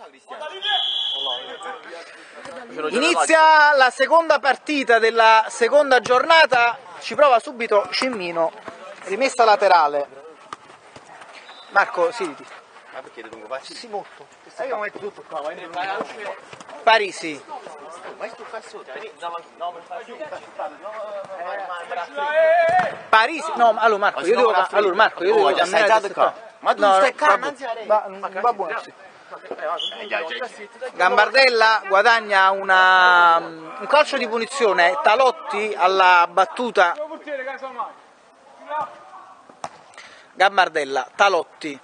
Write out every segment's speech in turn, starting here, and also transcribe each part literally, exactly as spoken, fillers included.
Inizia la seconda partita della seconda giornata, ci prova subito Cimmino, rimessa laterale. Marco, siediti. Ma perché ti dunque faccio? Sì, molto. Eh, io metto tutto qua, vai. Parisi. Vai sto cazzo, no, per fare più. Parisi, no, allora Marco, io devo allora Marco, io devo camminare qua. Ma tu stai calmo, va, va buono. Sì. Gambardella guadagna una, un calcio di punizione, Talotti alla battuta. Gambardella, Talotti.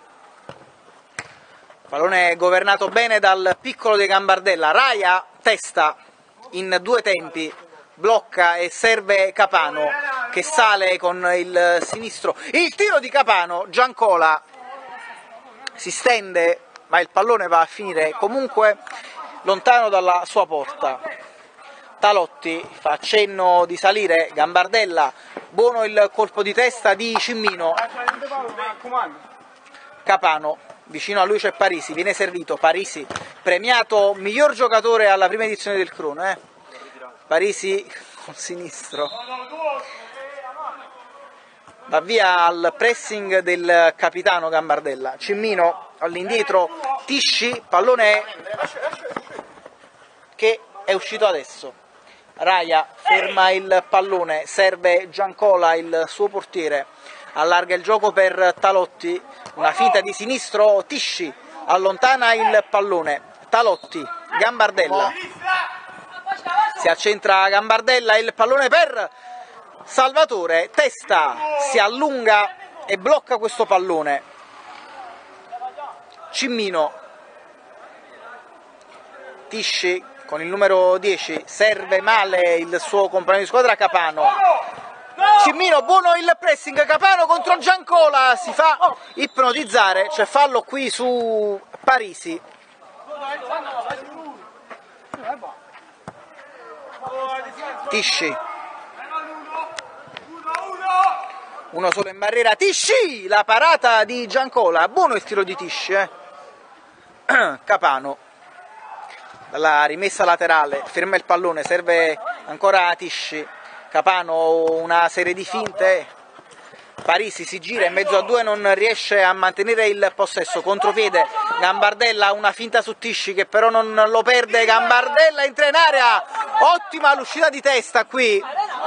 Pallone governato bene dal piccolo di Gambardella. Raia testa in due tempi, blocca e serve Capano che sale con il sinistro. Il tiro di Capano, Giancola si stende, ma il pallone va a finire comunque lontano dalla sua porta. Talotti fa cenno di salire, Gambardella, buono il colpo di testa di Cimmino. Capano, vicino a lui c'è Parisi, viene servito, Parisi premiato miglior giocatore alla prima edizione del Crono, eh? Parisi col sinistro. Va via al pressing del capitano Gambardella. Cimmino all'indietro, Tisci, pallone che è uscito adesso. Raia ferma il pallone, serve Giancola, il suo portiere, allarga il gioco per Talotti, una finta di sinistro, Tisci allontana il pallone, Talotti, Gambardella, si accentra Gambardella, il pallone per Salvatore, testa, si allunga e blocca questo pallone. Cimmino, Tisci con il numero dieci, serve male il suo compagno di squadra Capano. Cimmino, buono il pressing, Capano contro Giancola, si fa ipnotizzare, c'è fallo qui su Parisi. Tisci. Uno solo in barriera, Tisci, la parata di Giancola, buono il tiro di Tisci, eh? Capano, dalla rimessa laterale, ferma il pallone, serve ancora Tisci, Capano una serie di finte, Parisi si gira in mezzo a due, non riesce a mantenere il possesso, contropiede, Gambardella una finta su Tisci che però non lo perde, Gambardella entra in area, ottima l'uscita di testa qui.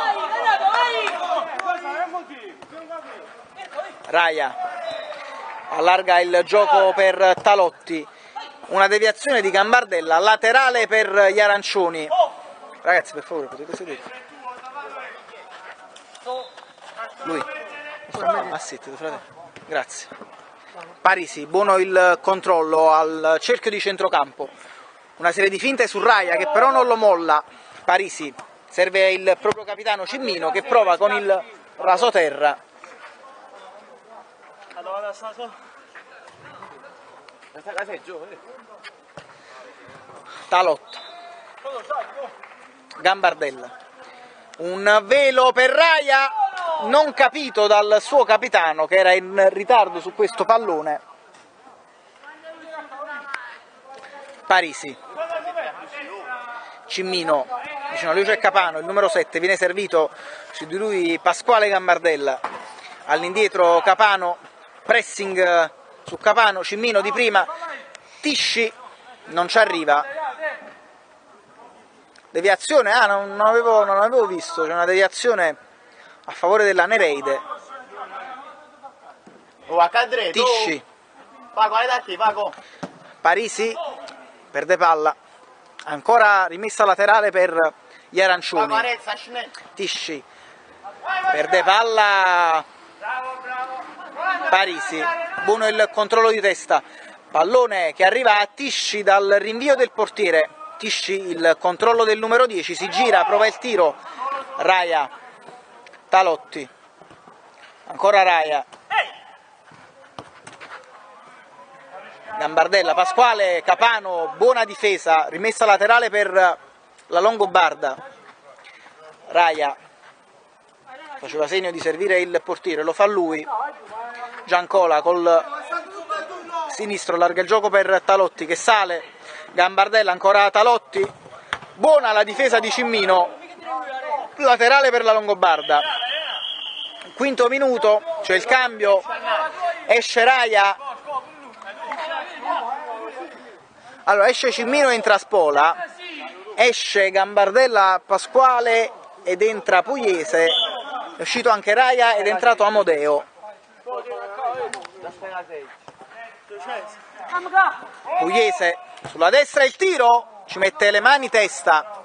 Raia allarga il gioco per Talotti, una deviazione di Gambardella, laterale per gli arancioni. Ragazzi, per favore, potete sedere. Lui. Ah, siete, fratello. Grazie. Parisi, buono il controllo al cerchio di centrocampo. Una serie di finte su Raia che però non lo molla. Parisi, serve il proprio capitano Cimmino che prova con il rasoterra. Talotti, Gambardella, un velo per Raia non capito dal suo capitano che era in ritardo su questo pallone. Parisi, Cimmino, vicino a lui c'è Capano, il numero sette, viene servito su di lui Pasquale Gambardella, all'indietro Capano, pressing su Capano, Cimmino di prima, Tisci non ci arriva, deviazione, ah non, non, avevo, non avevo visto, c'è una deviazione a favore della Nereide. Tisci, Parisi perde palla, ancora rimessa laterale per gli arancioni. Tisci perde palla, Parisi, buono il controllo di testa, pallone che arriva a Tisci dal rinvio del portiere. Tisci, il controllo del numero dieci, si gira, prova il tiro, Raia, Talotti, ancora Raia, Gambardella, Pasquale, Capano, buona difesa, rimessa laterale per la Longobarda. Raia faceva segno di servire il portiere, lo fa lui. Giancola col sinistro allarga il gioco per Talotti che sale, Gambardella, ancora Talotti, buona la difesa di Cimmino, laterale per la Longobarda. Quinto minuto, c'è il cambio, esce Raia, allora esce Cimmino, entra Spola, esce Gambardella Pasquale ed entra Pugliese, è uscito anche Raia ed è entrato Amodeo. Pugliese sulla destra, il tiro, ci mette le mani testa.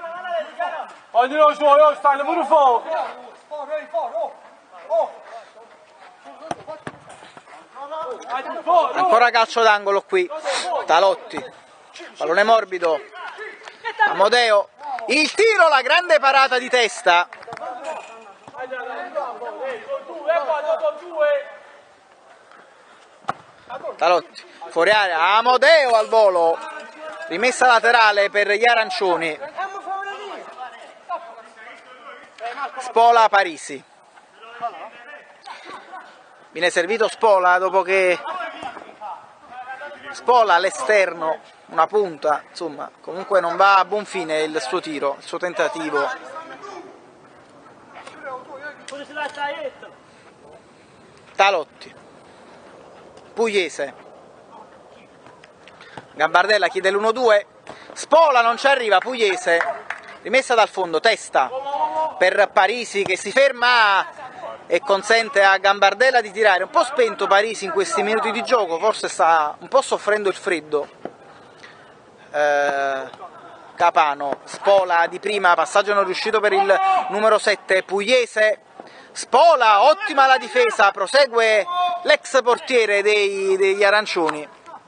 Ancora calcio d'angolo qui, Talotti, pallone morbido, Amodeo, il tiro, la grande parata di testa. Talotti, fuori area, Amodeo al volo, rimessa laterale per gli arancioni. Spola Parisi. Viene servito Spola dopo che Spola all'esterno, una punta, insomma, comunque non va a buon fine il suo tiro, il suo tentativo. Talotti, Pugliese, Gambardella chiede l'uno due, Spola non ci arriva, Pugliese, rimessa dal fondo, testa per Parisi che si ferma e consente a Gambardella di tirare. Un po' spento Parisi in questi minuti di gioco, forse sta un po' soffrendo il freddo. Eh, Capano, Spola di prima, passaggio non riuscito per il numero sette, Pugliese, Spola, ottima la difesa, prosegue l'ex portiere dei, degli arancioni.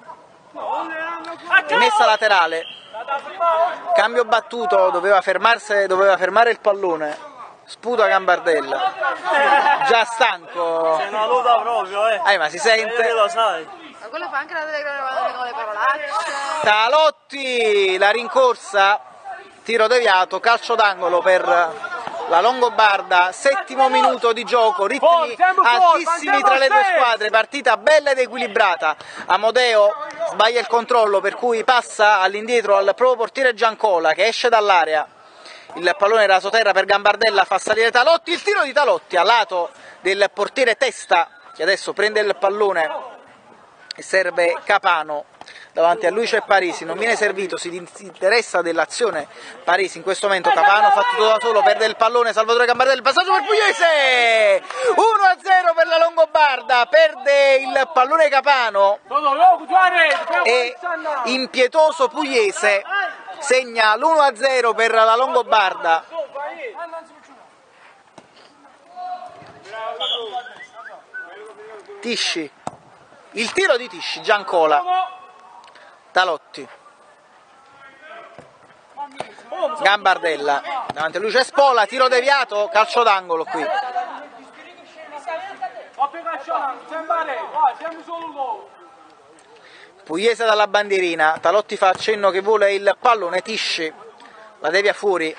Rimessa laterale, cambio battuto, doveva fermarsi, doveva fermare il pallone, sputa Gambardella, già stanco. Sei una loda proprio, eh. Eh, ma si sente. Eh, lo sai. Ma quello fa anche la telecamera con le parolacce. Talotti, la rincorsa, tiro deviato, calcio d'angolo per la Longobarda, settimo minuto di gioco, ritmi altissimi tra le due squadre, partita bella ed equilibrata. Amodeo sbaglia il controllo, per cui passa all'indietro al proprio portiere Giancola che esce dall'area. Il pallone rasoterra per Gambardella, fa salire Talotti, il tiro di Talotti a lato del portiere Testa che adesso prende il pallone e serve Capano. Davanti a lui c'è Parisi, non viene servito, si interessa dell'azione Parisi in questo momento. Capano fa tutto da solo, perde il pallone, Salvatore Gambardella, il passaggio per Pugliese, uno a zero per la Longobarda, perde il pallone Capano e impietoso Pugliese segna l'uno a zero per la Longobarda. Tisci, il tiro di Tisci, Giancola, Talotti, Gambardella, davanti a lui c'è Spola, tiro deviato, calcio d'angolo qui. Pugliese dalla bandierina, Talotti fa accenno che vuole il pallone, Tisci la devia fuori.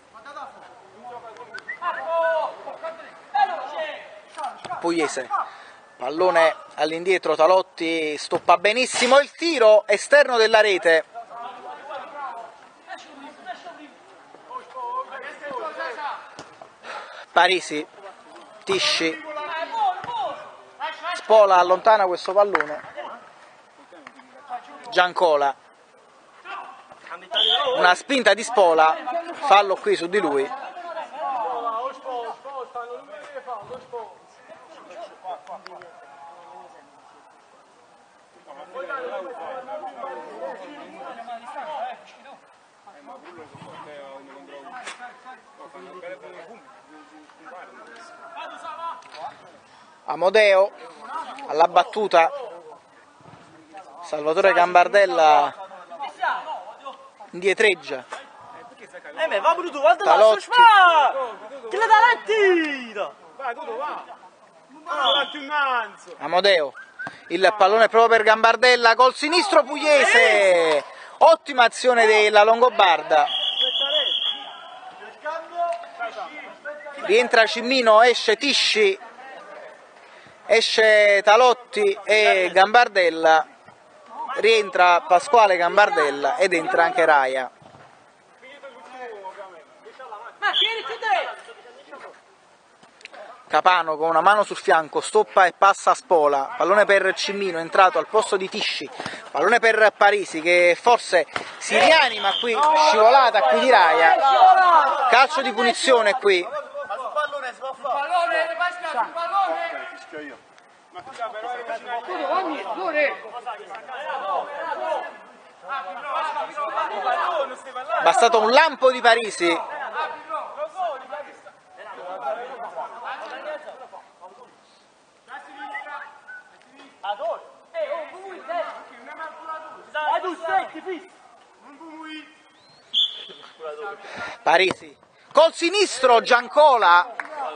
Pugliese, pallone all'indietro, Talotti stoppa benissimo il tiro, esterno della rete. Parisi, Tisci, Spola allontana questo pallone. Giancola, una spinta di Spola, fallo qui su di lui. Amodeo alla battuta, Salvatore Gambardella indietreggia. Eh, ma va Bruto, guarda Talotti, che la Talotti! Vai, tu va. Amodeo, il pallone proprio per Gambardella, col sinistro Pugliese, ottima azione della Longobarda. Rientra Cimmino, esce Tisci, esce Talotti e Gambardella rientra Pasquale Gambardella ed entra anche Raya. Capano con una mano sul fianco, stoppa e passa a Spola, pallone per Cimmino, entrato al posto di Tisci, pallone per Parisi che forse si rianima qui, scivolata qui di Raya, calcio di punizione qui. Bastato un lampo di Parisi. Parisi col sinistro, Giancola.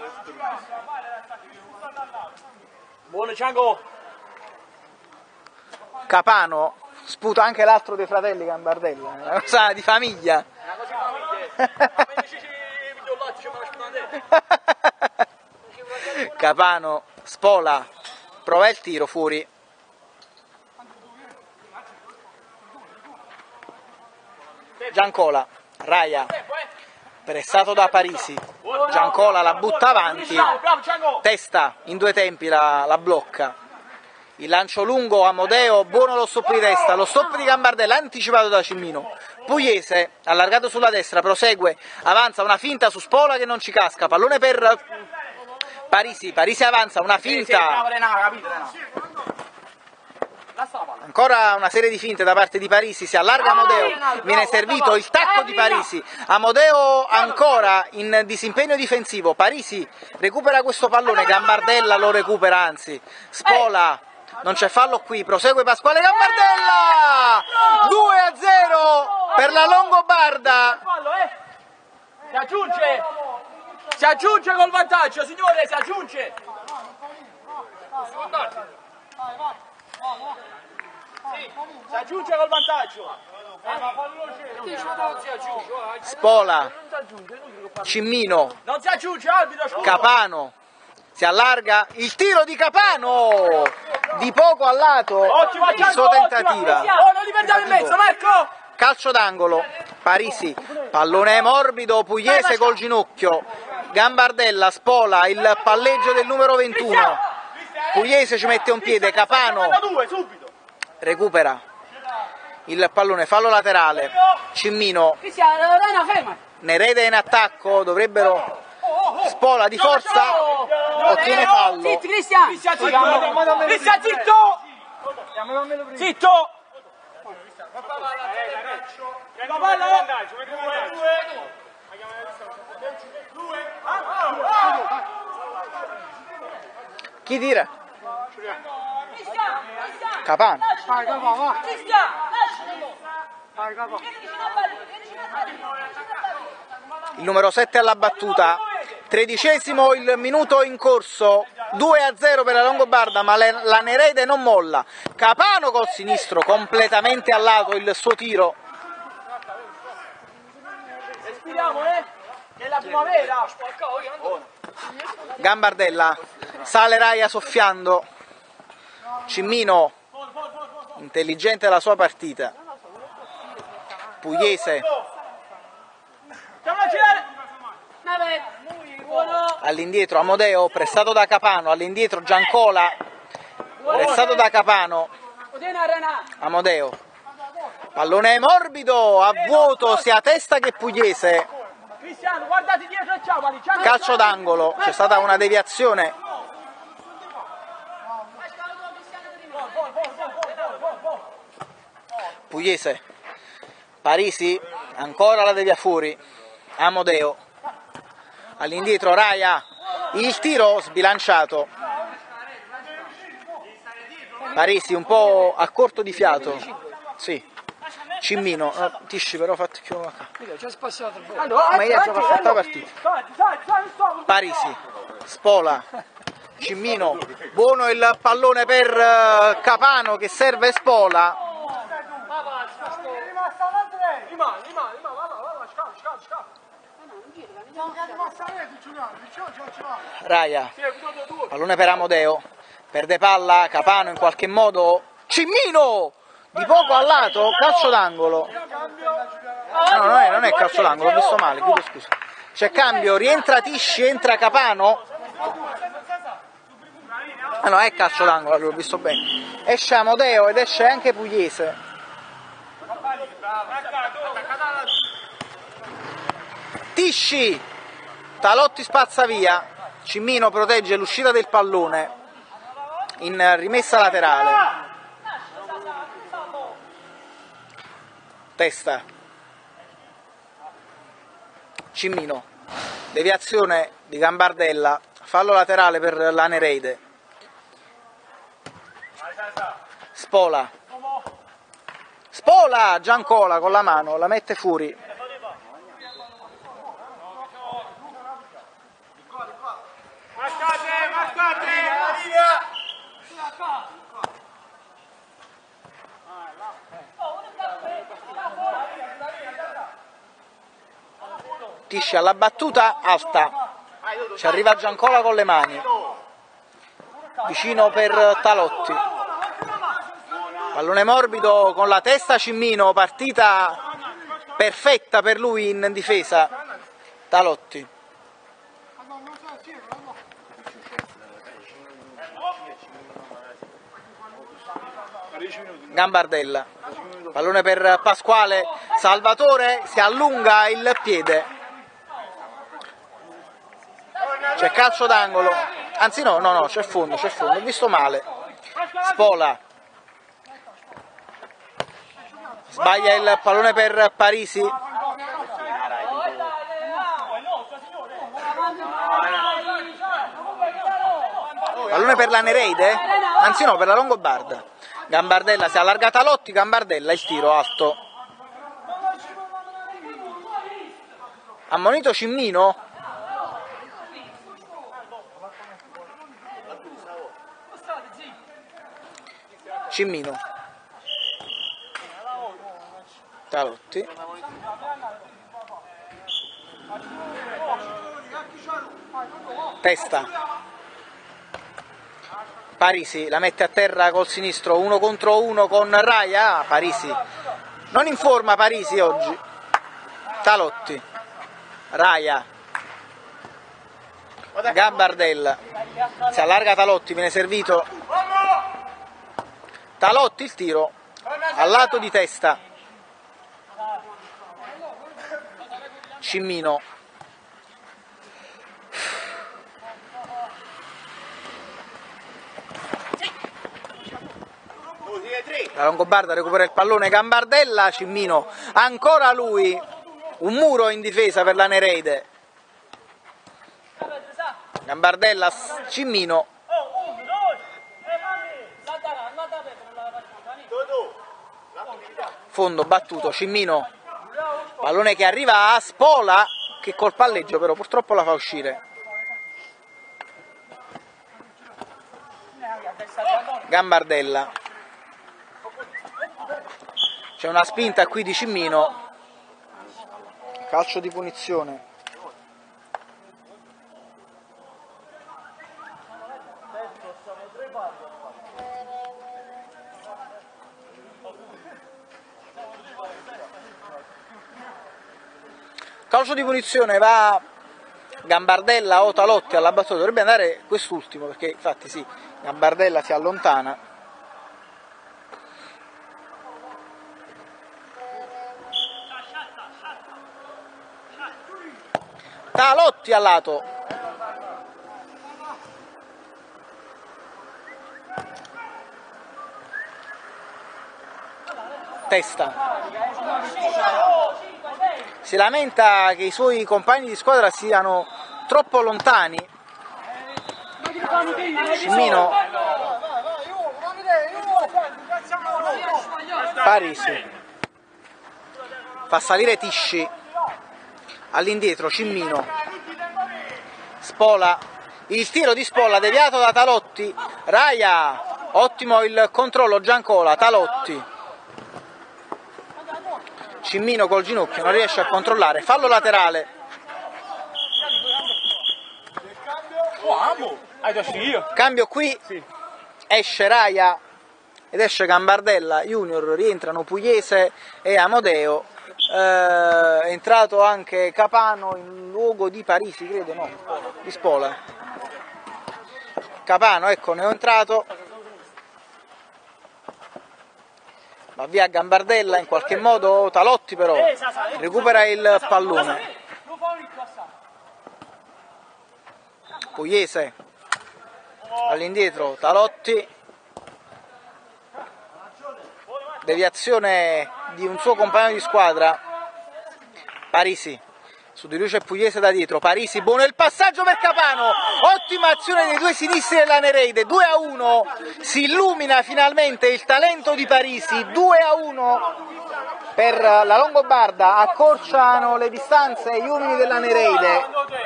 Buono Gianco. Capano sputa anche l'altro dei fratelli Gambardella, è una cosa di famiglia. Capano, Spola, prova il tiro fuori. Giancola, Raya, pressato da Parisi, Giancola la butta avanti, testa in due tempi la, la blocca, il lancio lungo, Amodeo, buono lo stop di testa, lo stop di Gambardella anticipato da Cimmino, Pugliese allargato sulla destra, prosegue, avanza una finta su Spola che non ci casca, pallone per Parisi, Parisi avanza, una finta. Ancora una serie di finte da parte di Parisi, si allarga Amodeo, viene servito il tacco di Parisi, Amodeo ancora in disimpegno difensivo, Parisi recupera questo pallone, Gambardella lo recupera anzi, Spola, non c'è fallo qui, prosegue Pasquale Gambardella, due a zero per la Longobarda. Si aggiunge, si aggiunge col vantaggio, signore, si aggiunge. Sì, si aggiunge col vantaggio. Spola, Cimmino, non si aggiunge, arbitro. Capano, si allarga, il tiro di Capano, di poco a lato, il suo tentativa. Oh, non li perdiamo in mezzo, Marco! Calcio d'angolo, Parisi, pallone morbido, Pugliese col ginocchio, Gambardella, Spola, il palleggio del numero ventuno, Pugliese ci mette un piede, Capano recupera il pallone, fallo laterale, Cimmino, Nereda in attacco, dovrebbero, Spola di forza, ottiene fallo. Zitto, Cristian! Cristian, zitto! Zitto! Chi tira? Capano. Il numero sette alla battuta, tredicesimo il minuto in corso, due a zero per la Longobarda, ma la Nerede non molla. Capano col sinistro, completamente a lato il suo tiro. Respiriamo, eh? È la primavera. Gambardella, sale Raya soffiando. Cimmino, intelligente la sua partita. Pugliese. All'indietro Amodeo, pressato da Capano, all'indietro Giancola, pressato da Capano, Amodeo, pallone morbido, a vuoto, sia testa che Pugliese, calcio d'angolo, c'è stata una deviazione, Pugliese, Parisi, ancora la devia fuori, Amodeo, all'indietro Raya, il tiro sbilanciato, Parisi un po' a corto di fiato, sì, Cimmino, no, Tisci però fatti più qua. Ma io ho fatto la partita. Parisi, Spola, Cimmino, buono il pallone per Capano che serve Spola. Raya, pallone per Amodeo, perde palla, Capano in qualche modo, Cimmino, di poco al lato, calcio d'angolo. No, non è, non è calcio d'angolo, ho visto male, chiedo scusa. C'è cambio, rientra Tisci, entra Capano. Ah no, è calcio d'angolo, l'ho visto bene. Esce Amodeo ed esce anche Pugliese. Tisci, Talotti spazza via, Cimmino protegge l'uscita del pallone in rimessa laterale. Testa, Cimmino, deviazione di Gambardella, fallo laterale per la Nereide. Spola, Spola, Giancola con la mano, la mette fuori. Marcate, marcate! Tisci alla battuta, alta, ci arriva Giancola con le mani, vicino per Talotti, pallone morbido con la testa Cimmino, partita perfetta per lui in difesa, Talotti, Gambardella, pallone per Pasquale, Salvatore si allunga il piede. C'è calcio d'angolo, anzi no, no, no, c'è fondo, c'è fondo, ho visto male. Spola, sbaglia il pallone per Parisi. Pallone per la Nereide? Anzi no, per la Longobarda. Gambardella si allarga Talotti, Gambardella il tiro alto. Ammonito Cimmino? Cimmino, Talotti, testa, Parisi la mette a terra col sinistro, uno contro uno con Raia, Parisi, non in forma Parisi oggi, Talotti, Raia, Gambardella, si allarga Talotti, viene servito, Talotti il tiro, al lato di testa, Cimmino, la Longobarda recupera il pallone, Gambardella, Cimmino, ancora lui, un muro in difesa per la Nereide, Gambardella, Cimmino, fondo battuto, Cimmino, pallone che arriva a Spola, che col palleggio però purtroppo la fa uscire. Gambardella, c'è una spinta qui di Cimmino, calcio di punizione. Calcio di punizione, va Gambardella o Talotti alla battuta, dovrebbe andare quest'ultimo perché infatti sì, Gambardella si allontana. Talotti al lato. Testa. Si lamenta che i suoi compagni di squadra siano troppo lontani. Cimmino, Parisi, fa salire Tisci, all'indietro Cimmino, Spola, il tiro di Spola deviato da Talotti, Raia, ottimo il controllo Giancola, Talotti. Cimmino col ginocchio non riesce a controllare, fallo laterale. Cambio qui, esce Raia ed esce Gambardella Junior, rientrano Pugliese e Amodeo, eh, è entrato anche Capano in luogo di Parisi, credo, no, di Spola. Capano, ecco, ne è entrato, va via Gambardella, in qualche modo Talotti però recupera il pallone. Pugliese all'indietro, Talotti, deviazione di un suo compagno di squadra, Parisi, su di lui c'è Pugliese da dietro, Parisi, buono il passaggio per Capano, ottima azione dei due sinistri della Nereide, due a uno, si illumina finalmente il talento di Parisi, due a uno per la Longobarda, accorciano le distanze gli uomini della Nereide.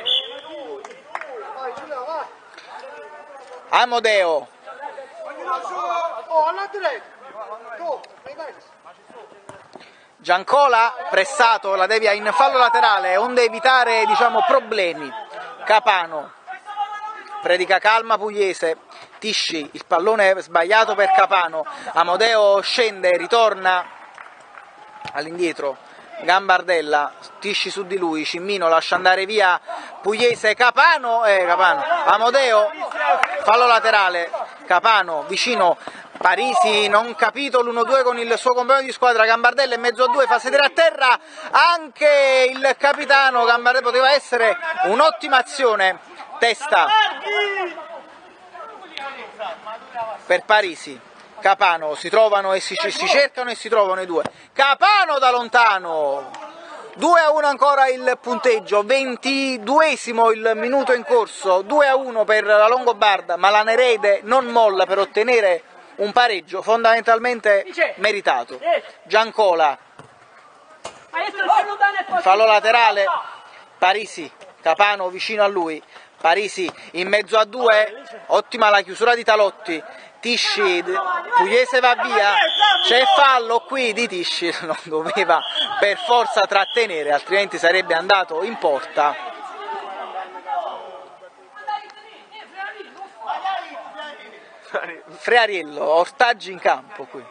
Amodeo, Giancola pressato, la devia in fallo laterale, onde evitare, diciamo, problemi. Capano predica calma Pugliese, Tisci, il pallone sbagliato per Capano, Amodeo scende, ritorna all'indietro, Gambardella, Tisci su di lui, Cimmino lascia andare via Pugliese, Capano, eh, Capano, Amodeo, fallo laterale, Capano vicino, Parisi non capito l'uno due con il suo compagno di squadra, Gambardella in mezzo a due, fa sedere a terra anche il capitano, Gambardella poteva essere un'ottima azione, testa per Parisi, Capano, si trovano e si, si cercano e si trovano i due, Capano da lontano, due a uno ancora il punteggio, ventiduesimo il minuto in corso, due a uno per la Longobarda, ma la Nereide non molla per ottenere un pareggio fondamentalmente meritato. Giancola, fallo laterale, Parisi, Capano vicino a lui, Parisi in mezzo a due, ottima la chiusura di Talotti, Tisci, Pugliese va via, c'è fallo qui di Tisci, non doveva per forza trattenere, altrimenti sarebbe andato in porta. Freariello, ortaggi in campo qui.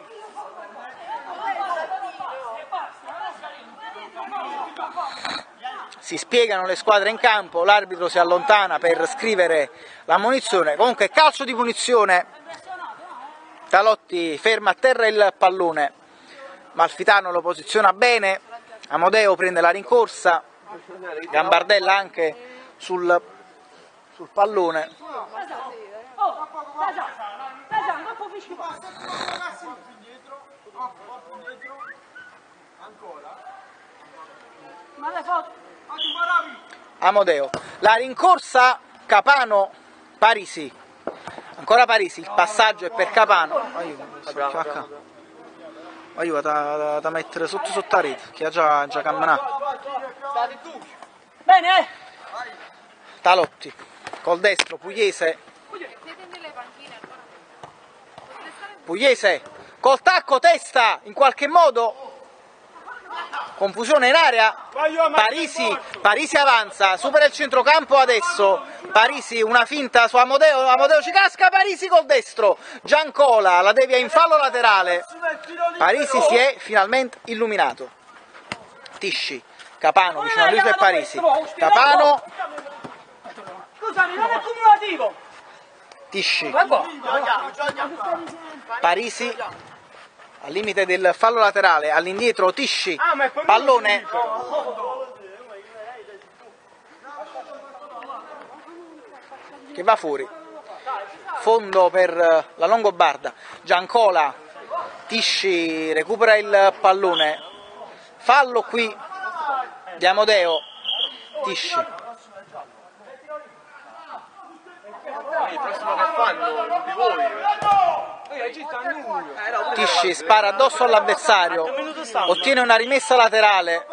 Si spiegano le squadre in campo, l'arbitro si allontana per scrivere la munizione, comunque calcio di punizione, Talotti ferma a terra il pallone, Malfitano lo posiziona bene, Amodeo prende la rincorsa, Gambardella anche sul, sul pallone. Amodeo, la rincorsa Capano, Parisi, ancora Parisi, il passaggio è per Capano, aiuta da, da mettere sotto sotto la rete, che ha già, già camminato. Bene! Talotti, col destro, Pugliese, Pugliese, col tacco, testa, in qualche modo, confusione in area, Parisi, Parisi avanza, supera il centrocampo adesso, Parisi una finta su Amodeo, Amodeo ci casca, Parisi col destro, Giancola la devia in fallo laterale, Parisi si è finalmente illuminato, Tisci, Capano vicino a lui c'è Parisi, Capano, scusami, non è cumulativo, Tisci, Parisi al limite del fallo laterale, all'indietro Tisci, pallone, che va fuori, fondo per la Longobarda, Giancola, Tisci recupera il pallone, fallo qui di Amodeo, Tisci. Il prossimo che fanno di voi. Tisci spara addosso all'avversario, ottiene una rimessa laterale.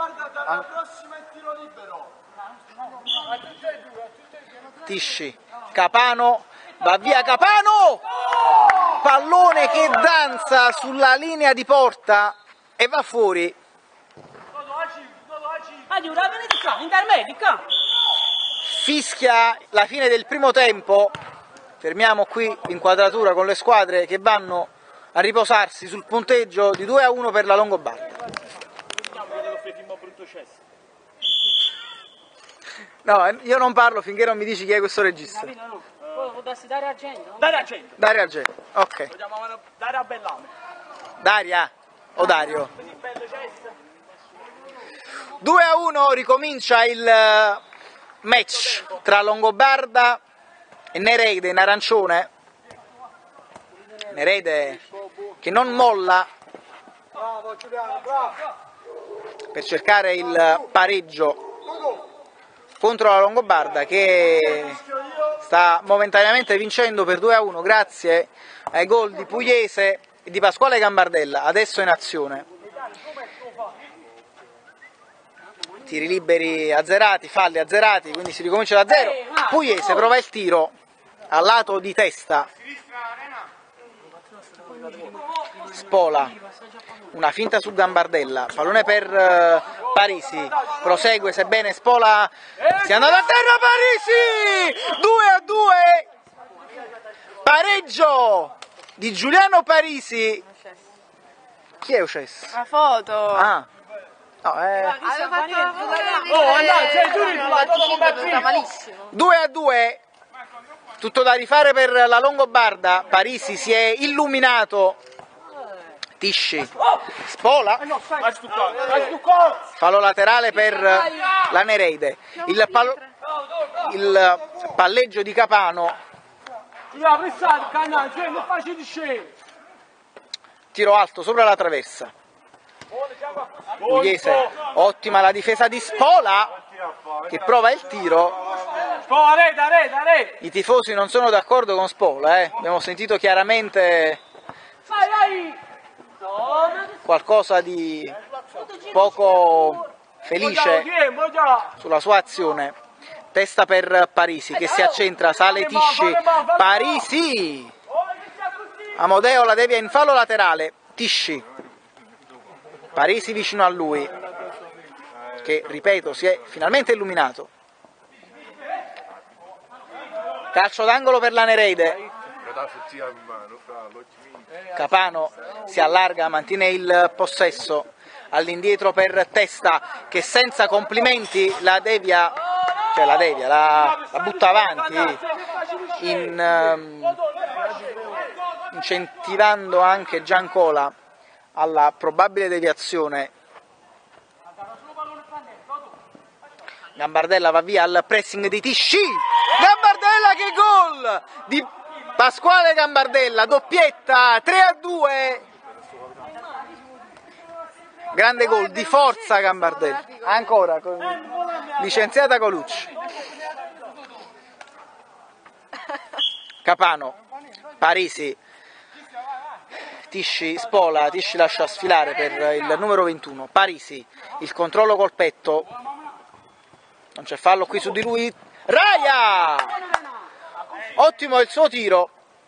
Tisci, Capano, va via Capano! Pallone che danza sulla linea di porta e va fuori. Fischia la fine del primo tempo. Fermiamo qui l'inquadratura con le squadre che vanno a riposarsi sul punteggio di due a uno per la Longobarda. No, io non parlo finché non mi dici chi è questo regista. Dario Argento. Dario Argento. Dario Argento, ok. Vogliamo dare a Bellame. Daria o Dario? due a uno ricomincia il match tra Longobarda e Nereide in arancione. Nereide che non molla per cercare il pareggio contro la Longobarda, che sta momentaneamente vincendo per due a uno grazie ai gol di Pugliese e di Pasquale Gambardella, adesso in azione. Tiri liberi azzerati, falli azzerati, quindi si ricomincia da zero. Pugliese prova il tiro al lato di testa. Spola, una finta su Gambardella, pallone per uh, Parisi, prosegue sebbene Spola sia andato a terra. Parisi, due a due, pareggio di Giuliano Parisi. Chi è Ucces? La foto. Ah, no, eh. Avevo fatto la foto del Oh, andate, sei giù, malissimo. due a due, tutto da rifare per la Longobarda. Parisi si è illuminato. Tisci, Spola, fallo laterale per la Nereide. Il, pal il palleggio di Capano. Tiro alto sopra la traversa. Pugliese, ottima la difesa di Spola che prova il tiro. I tifosi non sono d'accordo con Spola, eh. Abbiamo sentito chiaramente qualcosa di poco felice sulla sua azione. Testa per Parisi che si accentra, sale Tisci, Parisi, Amodeo la devia in fallo laterale, Tisci, Parisi vicino a lui che, ripeto, si è finalmente illuminato. Calcio d'angolo per la Nereide. Capano si allarga, mantiene il possesso, all'indietro per Testa che senza complimenti la devia, cioè la devia, la, la butta avanti, in, um, incentivando anche Giancola alla probabile deviazione. Gambardella va via al pressing di Tisci. Gambardella, che gol di Pasquale Gambardella, doppietta, tre a due. Grande gol di forza Gambardella. Ancora con licenziata Colucci. Capano, Parisi, Tisci spola, Tisci lascia sfilare per il numero ventuno. Parisi, il controllo col petto. Non c'è fallo qui su di lui. Raia! Ottimo il suo tiro.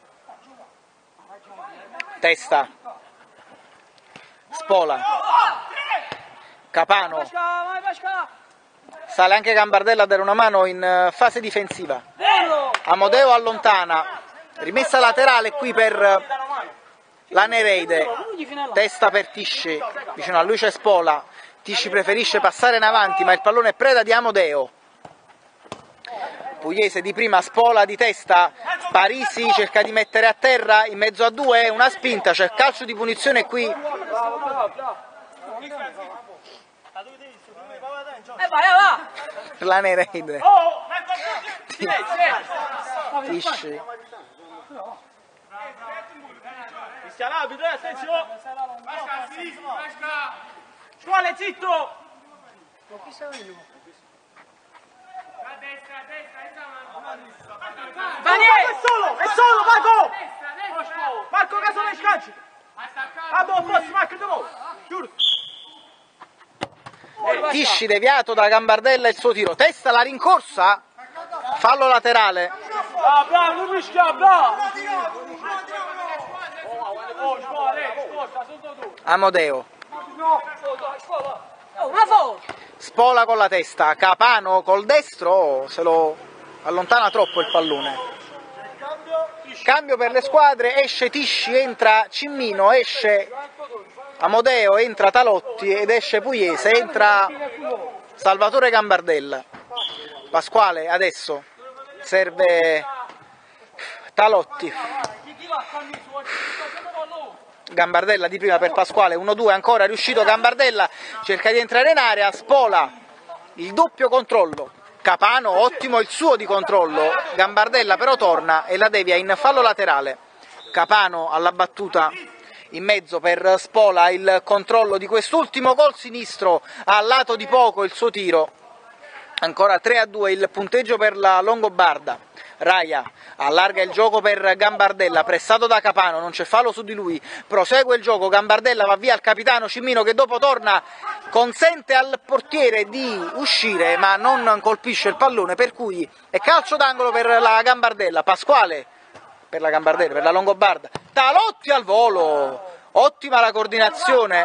Testa. Spola. Capano. Sale anche Gambardella a dare una mano in fase difensiva. Amodeo allontana. Rimessa laterale qui per la Nereide. Testa per Tisci. Vicino a lui c'è Spola. Tisci preferisce passare in avanti, ma il pallone è preda di Amodeo. Pugliese di prima, Spola di testa, Parisi cerca di mettere a terra in mezzo a due, una spinta, c'è calcio di punizione qui. Eh vai, va! La Nereide. Tisci. Cristiano, arbitro, attenzione! Scuole, zitto! Daniele! È solo! È solo, Marco! Marco, caso ne scacci! Vado al prossimo, Marco, dopo! Giuro! Tisci deviato da Gambardella il suo tiro. Testa, la rincorsa. Fallo laterale. Ah, bravo, non rischia, bravo! Amodeo. Bravo! Spola con la testa. Capano col destro se lo allontana troppo il pallone. Cambio per le squadre, esce Tisci, entra Cimmino, esce Amodeo, entra Talotti ed esce Pugliese, entra Salvatore Gambardella. Pasquale adesso serve Talotti. Gambardella di prima per Pasquale, uno due ancora, riuscito Gambardella, cerca di entrare in area, Spola, il doppio controllo, Capano, ottimo il suo di controllo, Gambardella però torna e la devia in fallo laterale, Capano alla battuta in mezzo per Spola, il controllo di quest'ultimo col sinistro, al lato di poco il suo tiro, ancora tre a due il punteggio per la Longobarda. Raia allarga il gioco per Gambardella, pressato da Capano, non c'è fallo su di lui, prosegue il gioco, Gambardella va via al capitano Cimmino che dopo torna, consente al portiere di uscire ma non colpisce il pallone, per cui è calcio d'angolo per la Gambardella. Pasquale per la Gambardella, per la Longobarda, Talotti al volo, ottima la coordinazione,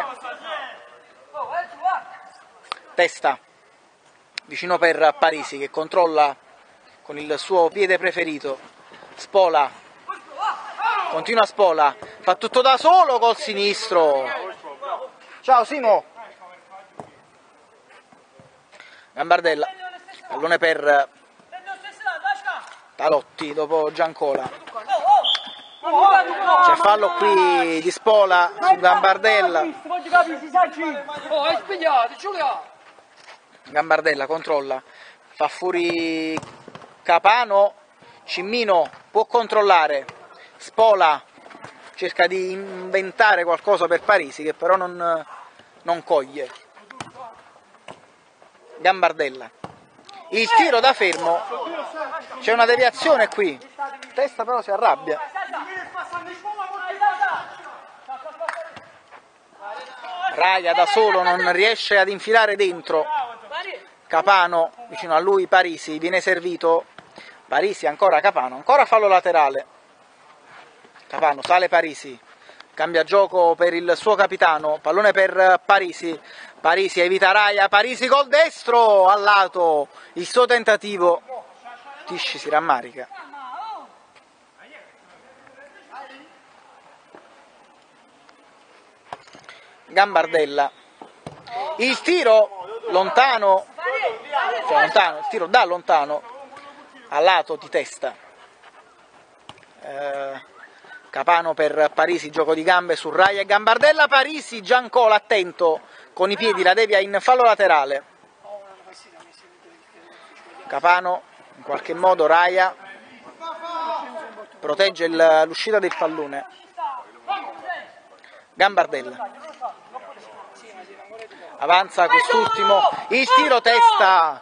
testa vicino per Parisi che controlla con il suo piede preferito, Spola, continua Spola, fa tutto da solo col sinistro, ciao Simo, Gambardella, pallone per Talotti dopo Giancola, c'è fallo qui di Spola su Gambardella, Gambardella controlla, fa fuori Capano, Cimmino può controllare, Spola cerca di inventare qualcosa per Parisi che però non, non coglie, Gambardella, il tiro da fermo, c'è una deviazione qui, testa però si arrabbia, Raia da solo non riesce ad infilare dentro, Capano vicino a lui, Parisi viene servito, Parisi ancora Capano, ancora fallo laterale, Capano sale Parisi, cambia gioco per il suo capitano, pallone per Parisi, Parisi evita Raia, Parisi col destro al lato, il suo tentativo, Tisci si rammarica, Gambardella, il tiro lontano, cioè lontano, il tiro da lontano, a lato di testa, eh, Capano per Parisi, gioco di gambe su Raia e Gambardella, Parisi, Giancola attento, con i piedi la devia in fallo laterale, Capano in qualche modo, Raia protegge l'uscita del pallone, Gambardella, avanza quest'ultimo, il tiro testa,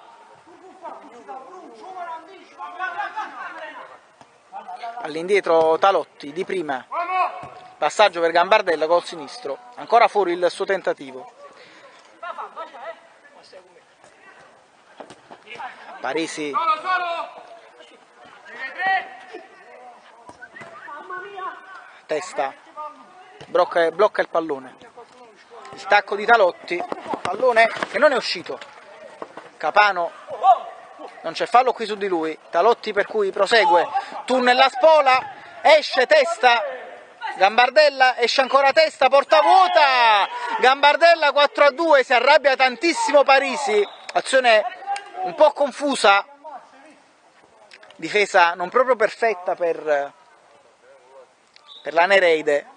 all'indietro Talotti di prima, passaggio per Gambardella col sinistro, ancora fuori il suo tentativo, Parisi testa, blocca, blocca il pallone, il tacco di Talotti, pallone che non è uscito, Capano, non c'è fallo qui su di lui, Talotti per cui prosegue, tunnel la Spola, esce testa, Gambardella, esce ancora testa, porta vuota, Gambardella quattro a due, si arrabbia tantissimo Parisi, azione un po' confusa, difesa non proprio perfetta per, per la Nereide.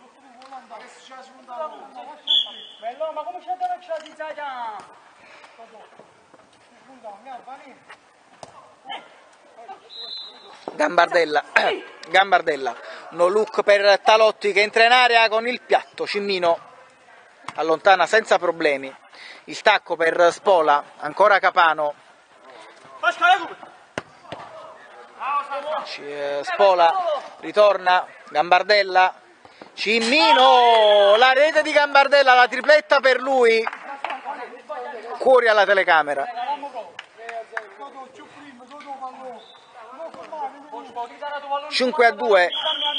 Gambardella, Gambardella, no look per Talotti che entra in area con il piatto, Cimmino allontana senza problemi, il tacco per Spola, ancora Capano, Spola ritorna, Gambardella, Cimmino, la rete di Gambardella, la tripletta per lui, cuori alla telecamera. cinque a due,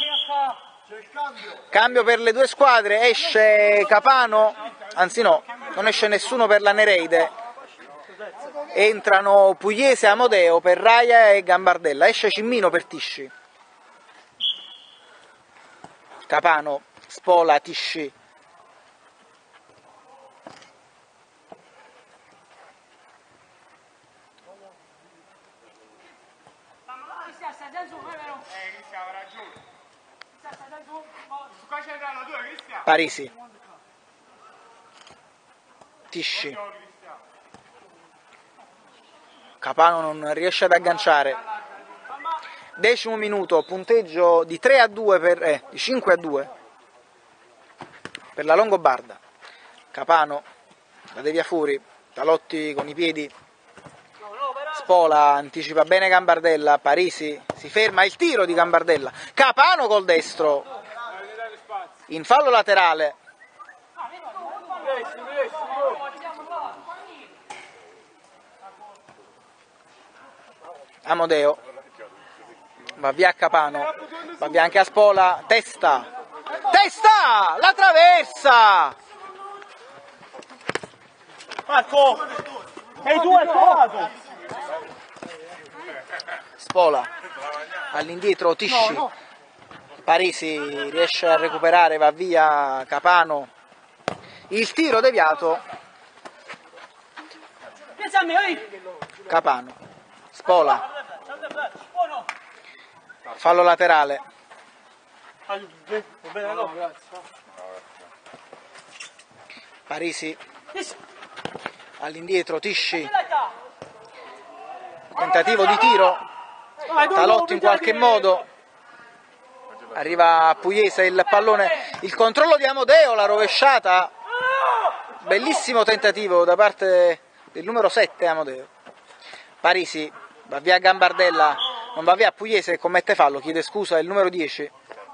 cambio per le due squadre, esce Capano, anzi no, non esce nessuno per la Nereide, entrano Pugliese e Amodeo per Raia e Gambardella, esce Cimmino per Tisci. Capano, Spola, Tisci. Parisi, Tisci. Capano non riesce ad agganciare. Decimo minuto, punteggio di tre a due per eh, di cinque a due per la Longobarda. Capano la devia fuori, Talotti con i piedi. Spola anticipa bene Gambardella, Parisi si ferma, il tiro di Gambardella. Capano col destro. In fallo laterale. Amodeo. Va via a Capano. Va via anche a Spola. Testa. Testa! La traversa! Marco! Ehi tu, è colato! Spola. All'indietro Tisci. Parisi riesce a recuperare, va via Capano. Il tiro deviato. Capano. Spola. Fallo laterale. Parisi. All'indietro Tisci. Tentativo di tiro. Talotti in qualche modo. Arriva a Pugliese il pallone, il controllo di Amodeo, la rovesciata, bellissimo tentativo da parte del numero sette Amodeo. Parisi va via Gambardella, non va via a Pugliese che commette fallo, chiede scusa il numero dieci.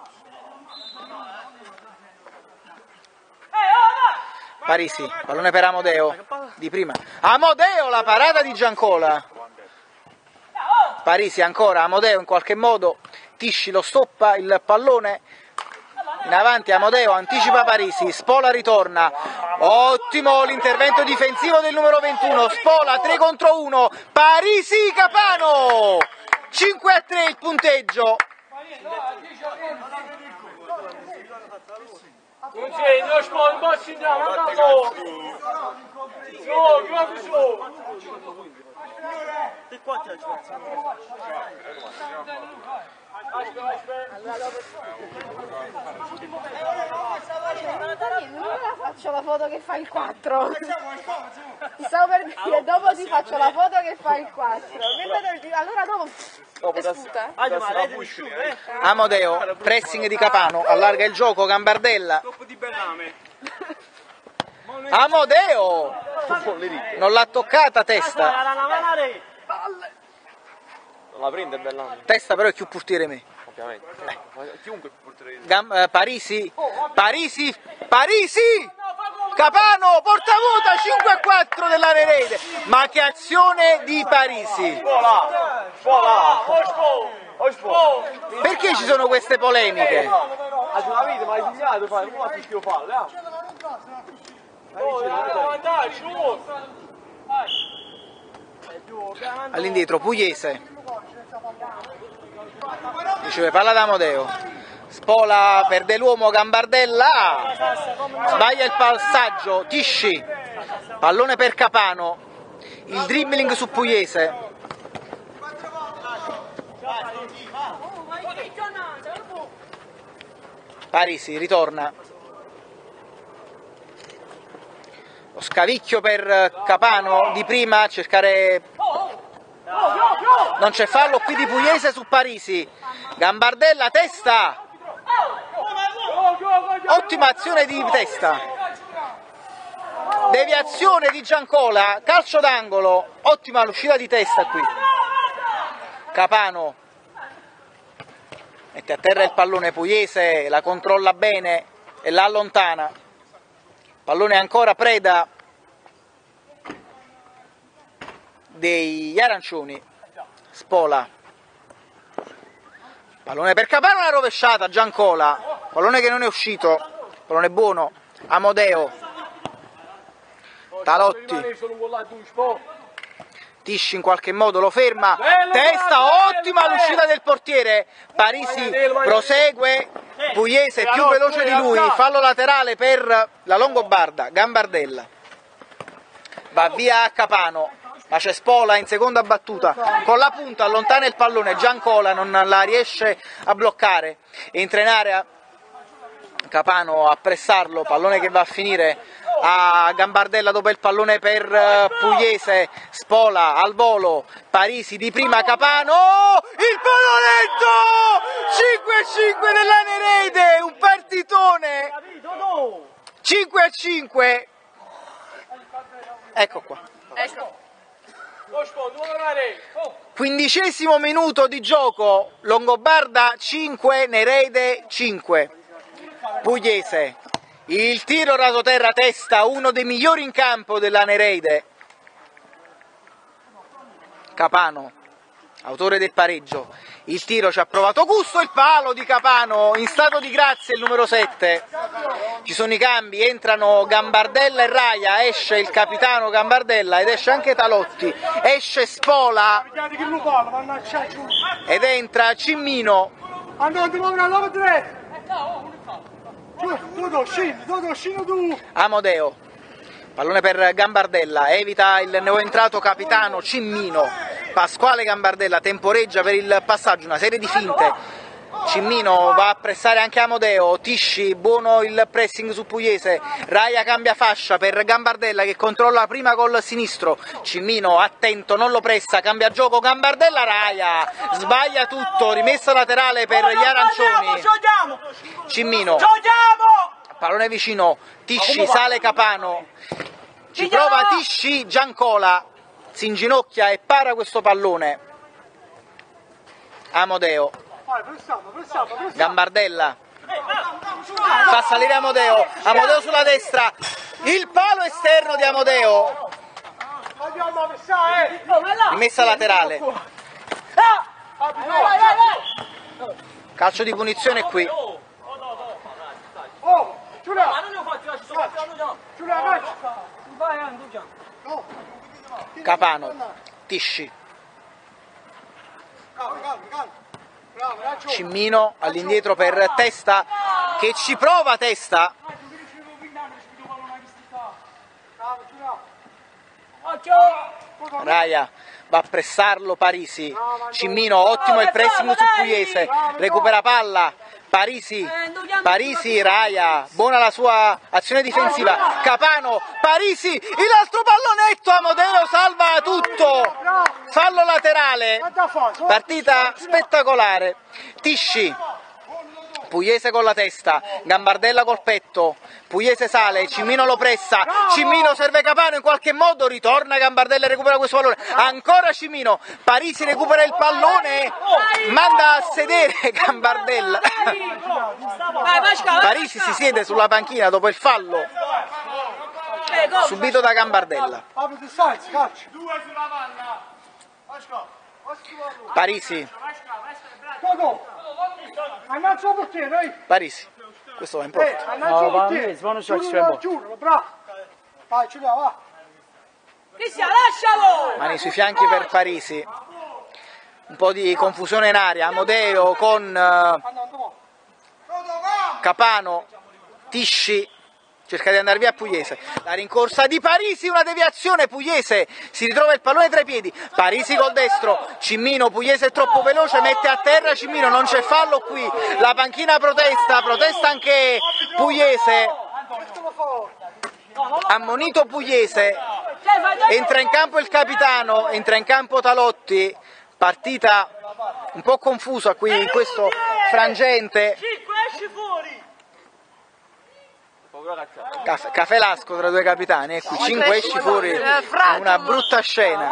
Parisi, pallone per Amodeo, di prima. Amodeo, la parata di Giancola. Parisi ancora, Amodeo in qualche modo. Tisci lo stoppa il pallone in avanti, Amodeo anticipa Parisi, Spola ritorna, ottimo l'intervento difensivo del numero ventuno, Spola tre contro uno, Parisi Capano, cinque a tre il punteggio. Faccio la foto che fa il quattro. Ti stavo per dire, dopo ti faccio la foto che fa il quattro. Allora dopo sputa. Amodeo, pressing di Capano, allarga il gioco, Gambardella. Amodeo! Non l'ha toccata, testa. La prende Bellame. Testa però è più portiere me. Ovviamente. Eh. Chiunque portiere. Gam eh, Parisi, Parisi, Parisi! Capano, porta vuota, cinque a quattro dell'area rete. Ma che azione di Parisi! Spola! Spola! Perché ci sono queste polemiche? La vita, ma hai segnato, fai un attimo fallo, All'indietro Pugliese. Riceve palla da Amodeo. Spola, perde l'uomo, Gambardella. Sbaglia il passaggio, Tisci. Pallone per Capano. Il dribbling su Pugliese. Parisi ritorna. Lo scavicchio per Capano di prima a cercare. Non c'è fallo qui di Pugliese su Parisi. Gambardella, testa. Ottima azione di testa. Deviazione di Giancola, calcio d'angolo. Ottima l'uscita di testa qui. Capano mette a terra il pallone, Pugliese la controlla bene e la allontana. Pallone ancora preda degli arancioni. Spola. Pallone per Capano, la rovesciata, Giancola. Pallone che non è uscito. Pallone buono. Amodeo. Talotti. Tisci in qualche modo lo ferma. Testa, ottima l'uscita del portiere. Parisi prosegue. Pugliese più veloce di lui, fallo laterale per la Longobarda, Gambardella. Va via a Capano, ma c'è Spola in seconda battuta, con la punta allontana il pallone, Giancola non la riesce a bloccare, entra in area Capano a pressarlo, pallone che va a finire a Gambardella dopo il pallone per Pugliese, Spola al volo, Parisi di prima, Capano, il pallonetto, cinque a cinque della Nereide, un partitone, cinque a cinque, ecco qua. Ecco. Quindicesimo minuto di gioco, Longobarda cinque, Nereide cinque. Pugliese, il tiro rasoterra testa, uno dei migliori in campo della Nereide. Capano, autore del pareggio, il tiro ci ha provato gusto, il palo di Capano, in stato di grazia il numero sette. Ci sono i cambi, entrano Gambardella e Raia, esce il capitano Gambardella ed esce anche Talotti, esce Spola ed entra Cimmino. Amodeo, pallone per Gambardella, evita il neoentrato capitano Cimmino. Pasquale Gambardella temporeggia per il passaggio, una serie di finte. Cimmino va a pressare anche Amodeo, Tisci, buono il pressing su Pugliese, Raia cambia fascia per Gambardella che controlla prima col sinistro, Cimmino attento, non lo pressa, cambia gioco Gambardella, Raia sbaglia tutto, rimessa laterale per gli arancioni. Cimmino, pallone vicino, Tisci, sale Capano, ci prova Tisci, Giancola, si inginocchia e para questo pallone. Amodeo, Gambardella, fa salire Amodeo, Amodeo sulla destra, il palo esterno di Amodeo, rimessa laterale, calcio di punizione qui. Capano, Tisci, Cimmino all'indietro per Testa che ci prova Testa. Raia va a pressarlo Parisi, Cimmino, ottimo il pressing su Pugliese, recupera palla, Parisi, Parisi, Raia, buona la sua azione difensiva, Capano, Parisi, l'altro pallonetto, Amodeo salva tutto, fallo laterale, partita spettacolare, Tisci, Pugliese con la testa, Gambardella col petto, Pugliese sale, Cimmino lo pressa, Cimmino serve Capano in qualche modo, ritorna Gambardella e recupera questo pallone, ancora Cimmino, Parisi recupera il pallone, manda a sedere Gambardella, Parisi si siede sulla panchina dopo il fallo subito da Gambardella. Parisi, Parisi, questo va in porta. No, va a me, svano c'è il Mani sui fianchi per Parisi, un po' di confusione in aria, Amodeo con Capano, Tisci cerca di andare via a Pugliese, la rincorsa di Parisi, una deviazione, Pugliese si ritrova il pallone tra i piedi, Parisi col destro, Cimmino, Pugliese è troppo veloce, mette a terra Cimmino, non c'è fallo qui, la panchina protesta, protesta anche Pugliese, ammonito Pugliese, entra in campo il capitano, entra in campo Talotti, partita un po' confusa qui in questo frangente. Caffè Lasco tra due capitani, e qui cinque esci fuori, una brutta scena.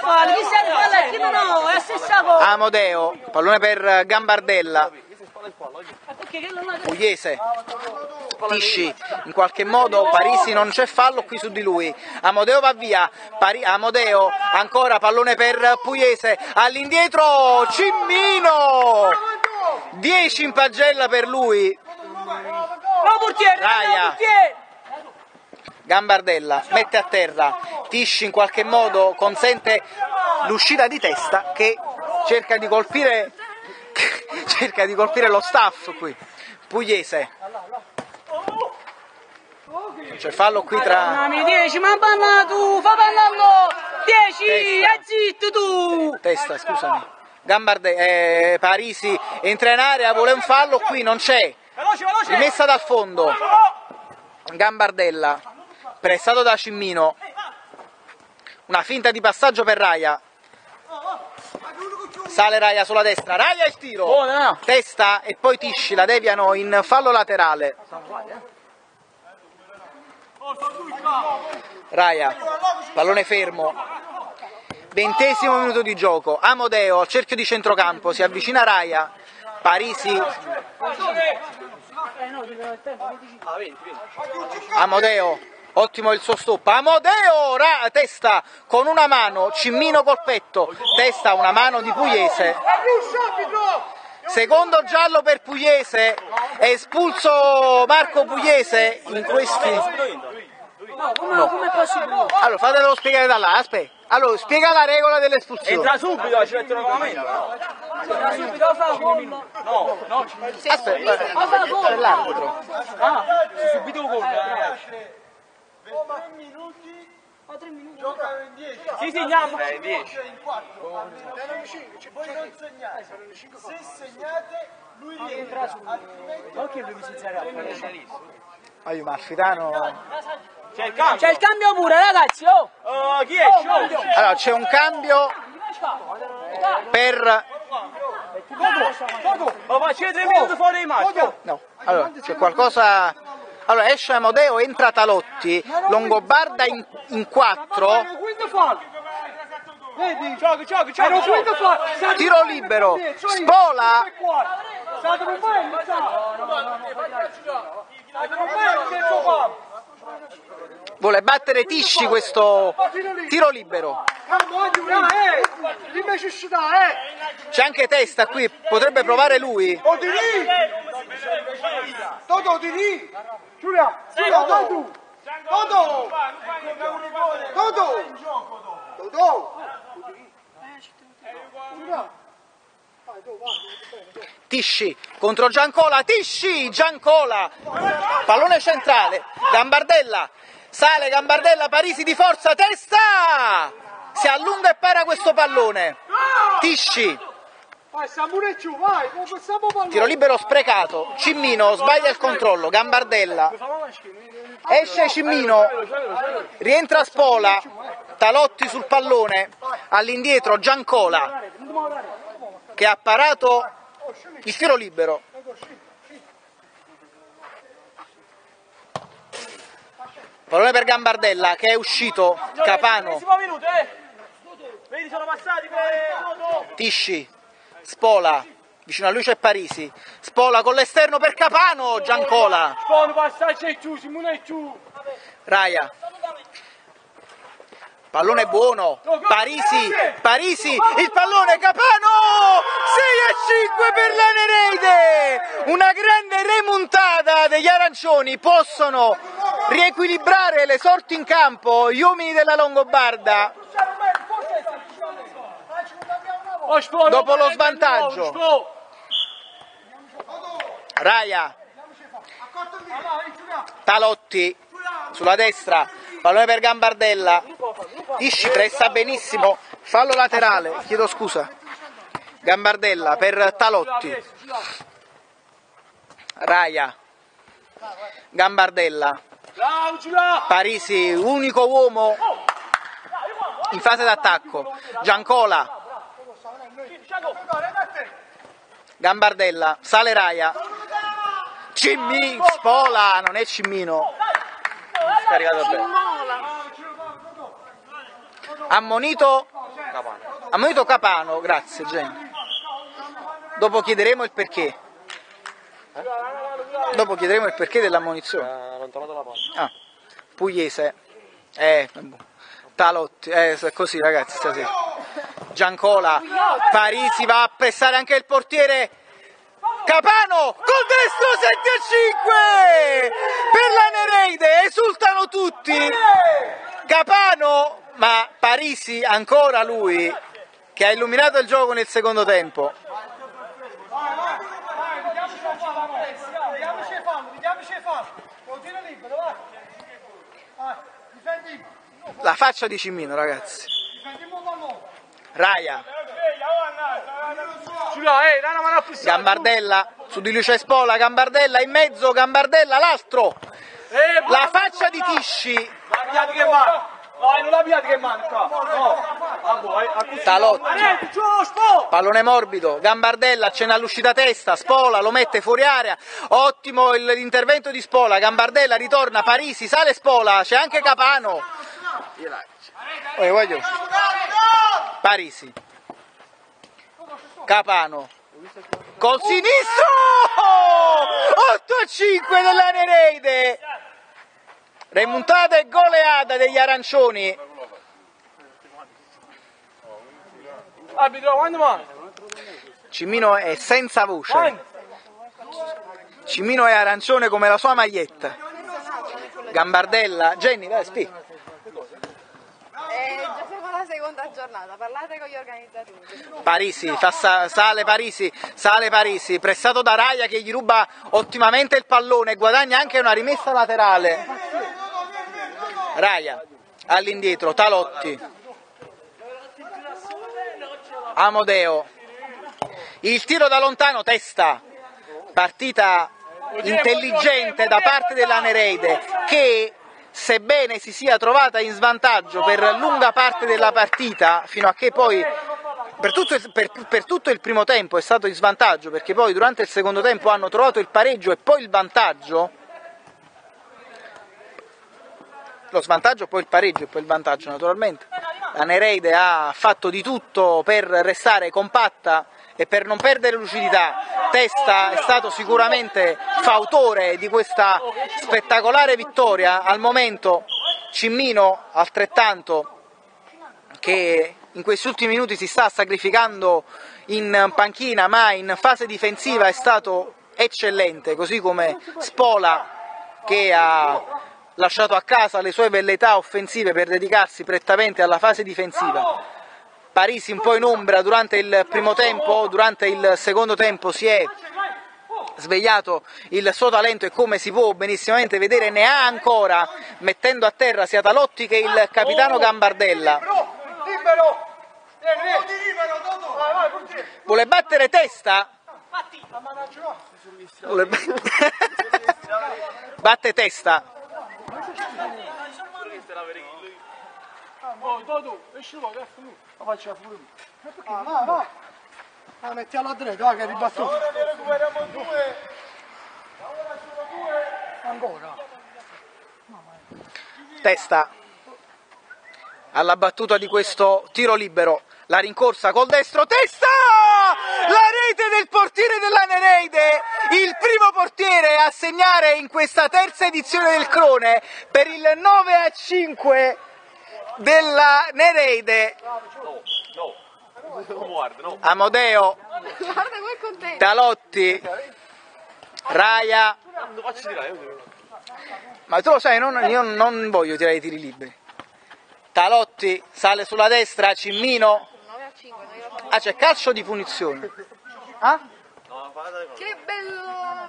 Amodeo, pallone per Gambardella, Pugliese, Tisci, in qualche modo Parisi non c'è fallo qui su di lui, Amodeo va via, Pari, Amodeo ancora pallone per Pugliese, all'indietro Cimmino, dieci in pagella per lui. Raia, Gambardella mette a terra, Tisci in qualche modo consente l'uscita di Testa che cerca di colpire cerca di colpire lo staff qui. Pugliese. C'è fallo qui tra... dieci, ma parla tu, fa parlando! dieci, Testa. e zitto tu! Testa, scusami. Gambarde... Eh, Parisi entra in area, vuole un fallo, qui non c'è. Veloce, veloce! Rimessa dal fondo. Gambardella. Pressato da Cimmino. Una finta di passaggio per Raia. Sale Raia sulla destra. Raia il tiro. Buona. Testa e poi Tisci la deviano in fallo laterale. Raia. Pallone fermo. Ventesimo minuto di gioco. Amodeo al cerchio di centrocampo. Si avvicina Raia. Parisi. Amodeo. Ottimo il suo stop. Amodeo, Ra, testa con una mano, Cimmino col petto, testa una mano di Pugliese. Secondo giallo per Pugliese, è espulso Marco Pugliese in questi... No. Allora fatemelo spiegare da là, aspetta. Allora spiega la regola dell'espulsione. Entra subito, ci mettono con la mano. Entra subito, fa gol. No, no, Aspetta, per l'arbitro. ah, subito gol. tre minuti, giocano in dieci. Sì, sì, andiamo. in dieci. in quattro. Erano cinque, voi non segnate. Se segnate, lui rientra. Ok, lui si zera. Aiuto, Malfitano. C'è il cambio. C'è il cambio pure, ragazzi. Oh. Uh, chi è? Oh, allora c'è un cambio per... Ma faccio tre minuti fuori di macchina. No, allora c'è qualcosa... Allora esce Amodeo, entra Talotti, Longobarda in, in quattro, Vedi? Giochi, giochi, giochi. tiro libero, Spola, vuole battere Tisci questo tiro libero. C'è anche Testa qui, potrebbe provare lui. Toto di lì! Giulia! Toto! Toto! Toto! Toto! Tisci contro Giancola, Tisci, Giancola, pallone centrale, Gambardella, sale Gambardella, Parisi di forza, testa! Si allunga e para questo pallone. Tisci. Tiro libero sprecato, Cimmino sbaglia il controllo, Gambardella, esce Cimmino, rientra Spola, Talotti sul pallone, all'indietro Giancola che ha parato il tiro libero. Pallone per Gambardella che è uscito, Capano, Tisci. Spola, vicino a lui c'è Parisi, Spola con l'esterno per Capano, Giancola, Raia, pallone buono, Parisi, Parisi, il pallone Capano, sei a cinque per la Nereide, una grande remontata degli arancioni, possono riequilibrare le sorti in campo, gli uomini della Longobarda. Dopo lo svantaggio, Raia, Talotti sulla destra, pallone per Gambardella, Tisci pressa benissimo, fallo laterale, chiedo scusa, Gambardella per Talotti, Raia, Gambardella, Parisi, unico uomo in fase d'attacco, Giancola, Gambardella, sale Raia, Cimmino, Spola, non è Cimmino, scaricato bene. Ammonito, ammonito Capano, grazie Jenny. Dopo chiederemo il perché. Dopo chiederemo il perché dell'ammonizione. Ah, Pugliese, eh, Talotti, eh, così ragazzi stasera. Giancola, Parisi va a pressare anche il portiere, Capano col destro, sette a cinque per la Nereide, esultano tutti, Capano, ma Parisi ancora lui che ha illuminato il gioco nel secondo tempo. faccia di Cimmino, ragazzi. Raya. Gambardella su di Luce Spola, Gambardella in mezzo, Gambardella l'altro. La faccia di Tisci. Talotti, pallone morbido, Gambardella accenna all'uscita testa, Spola lo mette fuori area, ottimo l'intervento di Spola, Gambardella ritorna, Parisi, sale Spola, c'è anche Capano, Parisi, Capano, col sinistro, otto a cinque della Nereide. Remontata e goleada degli arancioni. Cimmino è senza voce. Cimmino è arancione come la sua maglietta. Gambardella. Jenny, vai, spiega. Eh, già siamo alla seconda giornata, parlate con gli organizzatori. Parisi, fa sa, sale Parisi, sale Parisi, pressato da Raya che gli ruba ottimamente il pallone e guadagna anche una rimessa laterale. Raya, all'indietro, Talotti, Amodeo, il tiro da lontano, testa, partita intelligente da parte della Nereide che, sebbene si sia trovata in svantaggio per lunga parte della partita, fino a che poi per tutto, il, per, per tutto il primo tempo è stato in svantaggio, perché poi durante il secondo tempo hanno trovato il pareggio e poi il vantaggio, lo svantaggio, poi il pareggio e poi il vantaggio naturalmente. La Nereide ha fatto di tutto per restare compatta e per non perdere lucidità. Testa è stato sicuramente fautore di questa spettacolare vittoria. Al momento Cimmino altrettanto, che in questi ultimi minuti si sta sacrificando in panchina, ma in fase difensiva è stato eccellente, così come Spola, che ha lasciato a casa le sue velleità offensive per dedicarsi prettamente alla fase difensiva. Parisi un po' in ombra durante il primo tempo, durante il secondo tempo si è svegliato il suo talento e, come si può benissimamente vedere, ne ha ancora, mettendo a terra sia Talotti che il capitano Gambardella. Vuole battere testa? Vuole batte testa. Ah, va, va. Ah, metti alla dritto, va che è ribattuto. Ora ne recuperiamo due. Ora sono due. Ancora. Testa alla battuta di questo tiro libero, la rincorsa col destro, testa! La rete del portiere della Nereide, il primo portiere a segnare in questa terza edizione del Crone per il nove a cinque della Nereide. Amodeo, Talotti, Raya. Ma tu lo sai, non, io non voglio tirare i tiri liberi. Talotti sale sulla destra, Cimmino. Ah, c'è calcio di punizione. Ah? Che bello!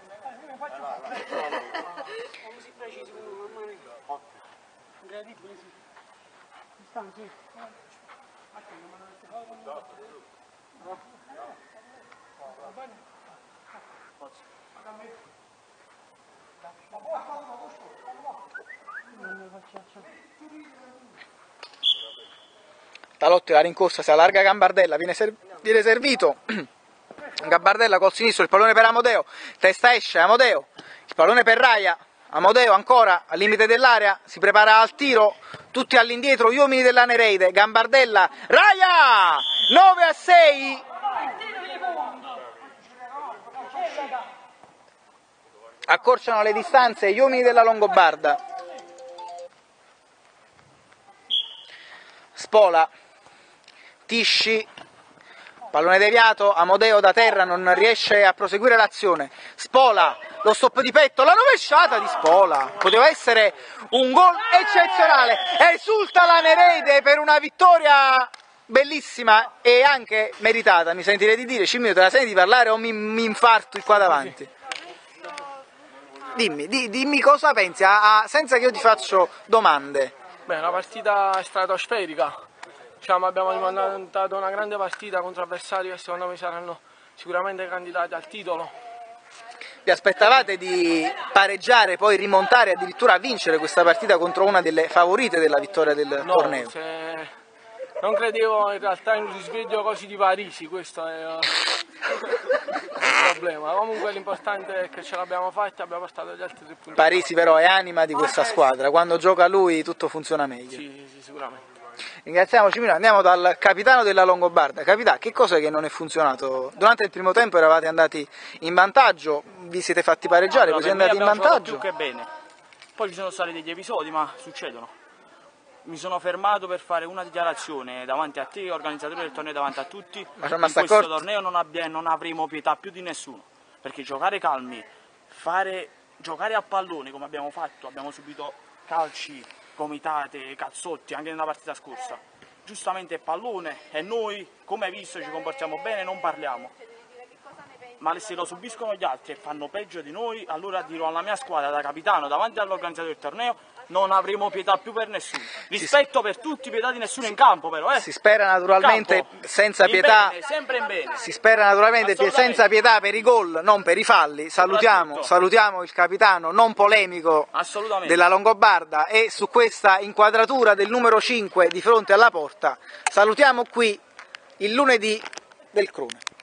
Talotti la rincorsa, si allarga Gambardella, viene, ser viene servito. Gambardella col sinistro, il pallone per Amodeo, testa esce, Amodeo, il pallone per Raya, Amodeo ancora al limite dell'area, si prepara al tiro, tutti all'indietro, gli uomini della Nereide, Gambardella, Raya, nove a sei. Accorciano le distanze gli uomini della Longobarda. Spola, Tisci, pallone deviato, Amodeo da terra non riesce a proseguire l'azione. Spola, lo stop di petto, la rovesciata di Spola, poteva essere un gol eccezionale. Esulta la Nereide per una vittoria bellissima e anche meritata, mi sentirei di dire. Cimmino, te la senti di parlare o mi, mi infarto qua davanti? Dimmi, di, dimmi cosa pensi, a, a, senza che io ti faccio domande. Beh, una partita stratosferica, diciamo, abbiamo rimontato una grande partita contro avversari che secondo me saranno sicuramente candidati al titolo. Vi aspettavate di pareggiare, poi rimontare, addirittura vincere questa partita contro una delle favorite della vittoria del No, torneo? se... non credevo in realtà in un risveglio così di Parisi, questo è uh, il problema. Comunque l'importante è che ce l'abbiamo fatta e abbiamo portato gli altri tre punti. Parisi però è anima di questa squadra, quando gioca lui tutto funziona meglio. Sì, sì, sicuramente. Ringraziamo Cimino, andiamo dal capitano della Longobarda. Capitano, che cosa che non è funzionato? Durante il primo tempo eravate andati in vantaggio, vi siete fatti pareggiare, Allora, poi siete per andati me in abbiamo vantaggio. giocato più che bene. Poi ci sono stati degli episodi, ma succedono. Mi sono fermato per fare una dichiarazione davanti a te, organizzatore del torneo, davanti a tutti. Ma in questo questo torneo non, abbia, non avremo pietà più di nessuno, perché giocare calmi, fare, giocare a pallone come abbiamo fatto, abbiamo subito calci, gomitate, cazzotti anche nella partita scorsa. Giustamente è pallone e noi, come hai visto, ci comportiamo bene, non parliamo. Ma se lo subiscono gli altri e fanno peggio di noi, allora dirò alla mia squadra da capitano davanti all'organizzatore del torneo: non avremo pietà più per nessuno. Rispetto per tutti, pietà di nessuno in campo però, eh. Si spera naturalmente Campo, senza in pietà. bene, sempre in bene. Si spera naturalmente Assolutamente. senza pietà per i gol, non per i falli. Salutiamo, Soprattutto. salutiamo il capitano non polemico Assolutamente. della Longobarda e su questa inquadratura del numero cinque di fronte alla porta salutiamo qui il lunedì del Crone.